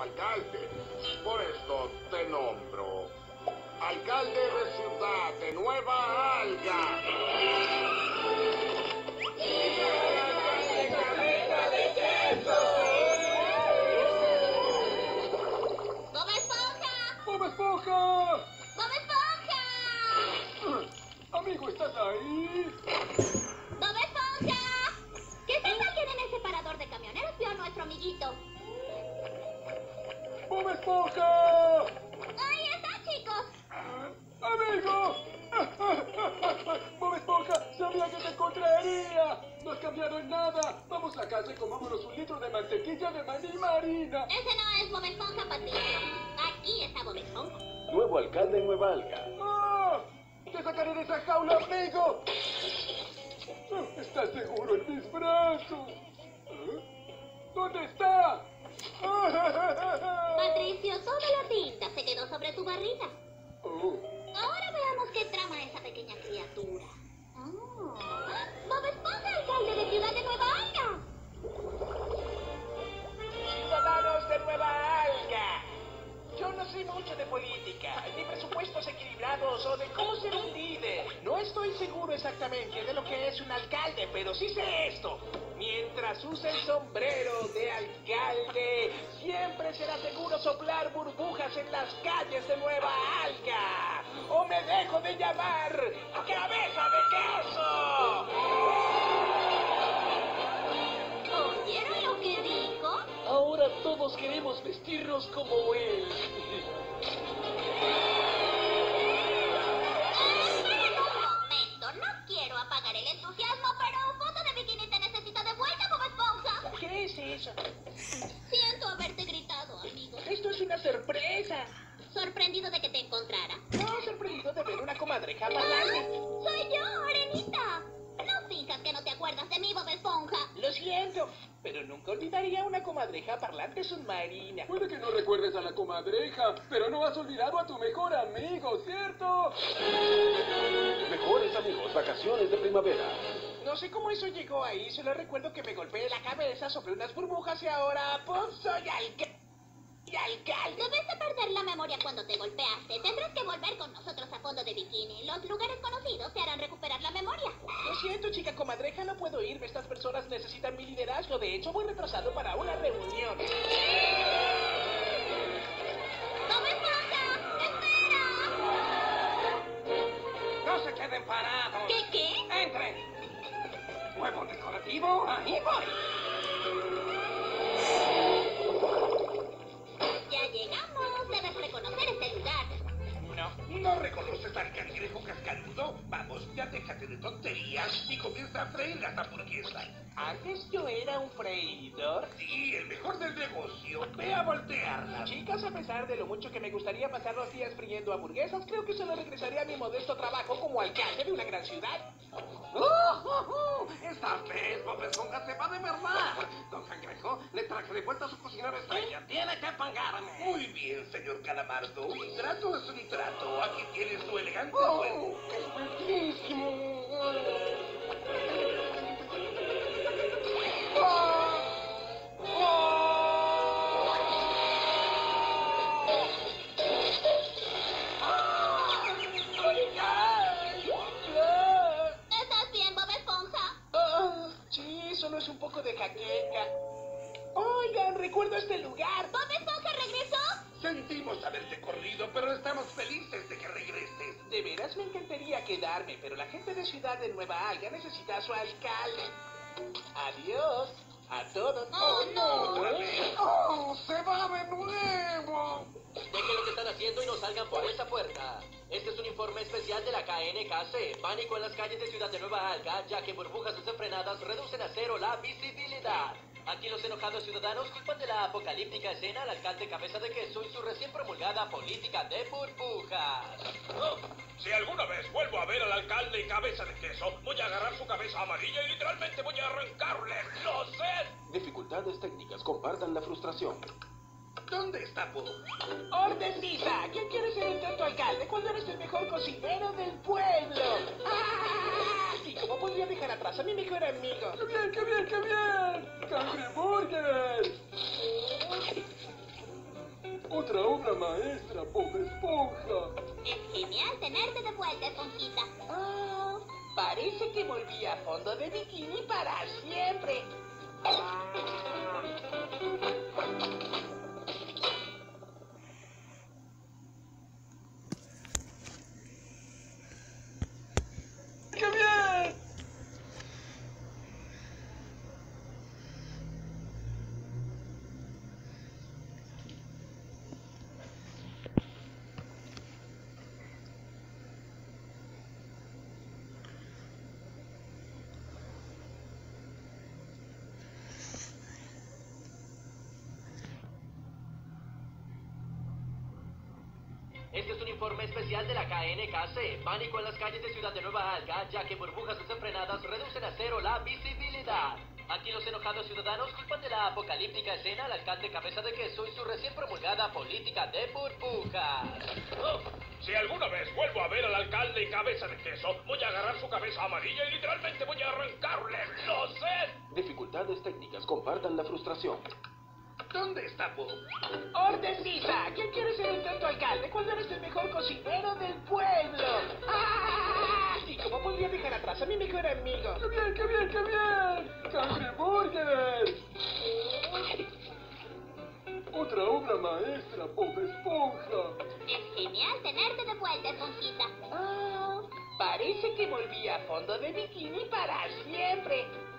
como alcalde. Por esto te nombro alcalde de Ciudad de Nueva Alga. ¡Cabeza de queso! ¡Bob Esponja! ¡Bob Esponja! ¡Bob Esponja! Amigo, ¿estás ahí? ¡Bob Esponja! Quizás alguien en el separador de camioneros vio a nuestro amiguito. ¡Bob Esponja! ¡Ahí está, chicos! ¡Amigo! ¡Bob Esponja! ¡Sabía que te encontraría! ¡No has cambiado en nada! Vamos a casa y comámonos un litro de mantequilla de maní marina. Ese no es Bob Esponja, Patricio. Aquí está Bob Esponja. Nuevo alcalde en Nueva Alga. ¡Ah! ¡Te sacaré de esa jaula, amigo! ¿Estás seguro en mis brazos? ¿Dónde está? Patricio, toda la tinta se quedó sobre tu barriga. Oh. Ahora veamos qué trama esa pequeña criatura. Oh. ¡Bob Esponja, alcalde de Ciudad de Nueva Alga! Ciudadanos de Nueva Alga. Yo no sé mucho de política, ni presupuestos equilibrados o de cómo ser un líder. No estoy seguro exactamente de lo que es un alcalde, pero sí sé esto. Mientras use el sombrero de alcalde, siempre será seguro soplar burbujas en las calles de Nueva Alga. ¡O me dejo de llamar Cabeza de Queso! ¿Oyeron lo que dijo? Ahora todos queremos vestirnos como él. Esperen un momento, no quiero apagar el entusiasmo, pero foto de bikini te necesito de vuelta, Bob Esponja. ¿Qué es eso? Siento haberte gritado, amigo. Esto es una sorpresa. Sorprendido de que te encontrara. No, sorprendido de ver una comadreja parlante. ¡Soy yo, Arenita! No finjas que no te acuerdas de mí, Bob Esponja. Lo siento, pero nunca olvidaría una comadreja parlante submarina. Puede que no recuerdes a la comadreja, pero no has olvidado a tu mejor amigo, ¿cierto? Mejores amigos, vacaciones de primavera. No sé cómo eso llegó ahí, solo recuerdo que me golpeé la cabeza sobre unas burbujas y ahora, pues, soy alcalde. Debes de perder la memoria cuando te golpeaste. Tendrás que volver con nosotros a fondo de bikini. Los lugares conocidos te harán recuperar la memoria. Lo siento, chica comadreja, no puedo irme. Estas personas necesitan mi liderazgo. De hecho, voy retrasado para una reunión. ¡Bob Esponja! ¡Espera! ¡No se queden parados! ¿Qué? ¡Entren! Nuevo decorativo, ahí voy. Ya llegamos. Debes reconocer este lugar. ¿No reconoces al cangrejo cascarudo? Vamos, ya déjate de tonterías y comienza a freír la hamburguesa. Antes yo era un freidor. Sí, el mejor del negocio. Ve a voltearla. Chicas, a pesar de lo mucho que me gustaría pasar los días friendo hamburguesas, creo que solo regresaré a mi modesto trabajo como alcalde de una gran ciudad. Esta vez Bob Esponja se va de verdad. Don Cangrejo, le traje de vuelta a su cocinero estrella. Tiene que pagarme. Muy bien, señor Calamardo. Un trato es un trato. Aquí tienes tu elegante juego. ¡Es bellísimo! ¿Estás bien, Bob Esponja? Sí, solo es un poco de jaqueca. Oigan, recuerdo este lugar. ¿Bob Esponja regresó? Sentimos haberte corrido, pero estamos felices de que regreses. De veras me encantaría quedarme, pero la gente de Ciudad de Nueva Alga necesita a su alcalde. Adiós a todos. ¡Oh, no! ¿Otra vez? ¡Oh, se va de nuevo! Dejen lo que están haciendo y no salgan por esa puerta. Este es un informe especial de la KNKC. Pánico en las calles de Ciudad de Nueva Alga, ya que burbujas desenfrenadas reducen a cero la visibilidad. Aquí los enojados ciudadanos culpan de la apocalíptica escena al alcalde Cabeza de Queso y su recién promulgada política de burbujas. Si alguna vez vuelvo a ver al alcalde Cabeza de Queso, voy a agarrar su cabeza amarilla y literalmente voy a arrancarle los sesos. Dificultades técnicas, compartan la frustración. ¿Dónde está Bob? ¡Ordecita! ¿Quién quiere ser el tanto alcalde cuando eres el mejor cocinero del pueblo? ¡Ah! ¿Y cómo podría dejar atrás a mi mejor amigo? ¡Qué bien, qué bien, qué bien! ¡Cangreburger! Otra obra maestra, Bob Esponja. Es genial tenerte de vuelta, Esponjita. Ah, parece que volví a fondo de bikini para siempre. ¡Qué bien! Este es un informe especial de la KNKC. Pánico en las calles de Ciudad de Nueva Alga, ya que burbujas desenfrenadas reducen a cero la visibilidad. Aquí los enojados ciudadanos culpan de la apocalíptica escena al alcalde Cabeza de Queso y su recién promulgada política de burbujas. Oh, si alguna vez vuelvo a ver al alcalde Cabeza de Queso, voy a agarrar su cabeza amarilla y literalmente voy a arrancarle los sesos. Dificultades técnicas. Compartan la frustración. ¿Dónde está Bob? ¡Orden, Lisa! ¿Quién quiere ser el tanto alcalde cuando eres el mejor cocinero del pueblo? ¡Ah! ¿Y cómo podría dejar atrás a mi mejor amigo? ¡Qué bien, qué bien, qué bien! ¡Cangreburger! Otra obra maestra, Bob Esponja. Es genial tenerte de vuelta, Esponjita. Ah, parece que volví a fondo de bikini para siempre.